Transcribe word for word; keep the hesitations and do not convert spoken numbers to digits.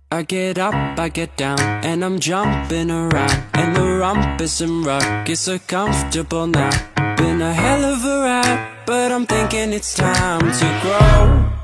I get up, I get down, and I'm jumping around, and the rumpus and rug is so comfortable now. Been a hell of a ride, but I'm thinking it's time to grow.